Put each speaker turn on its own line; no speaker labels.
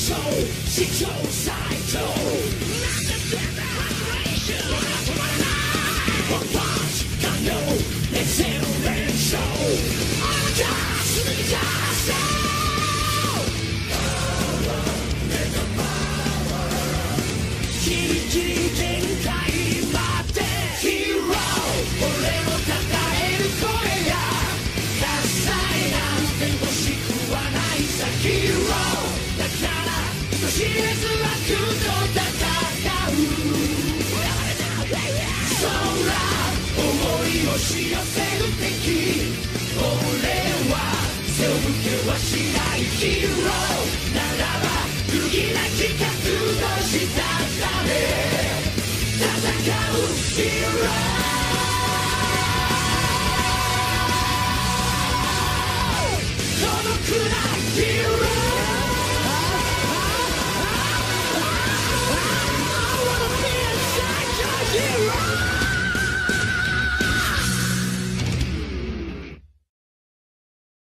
長史上最強なんて全部ハイレーション止まらないワンパンチ完了熱戦連勝あなたすぐに出せキリキリ限界までヒーロー俺のたたえる声や喝采なんて欲しくはないさヒーローだから人知れず悪と戦うそら思い押し寄せる敵俺は背を向けはしないヒーローならば揺るぎなき覚悟したため戦うヒーローこのくらい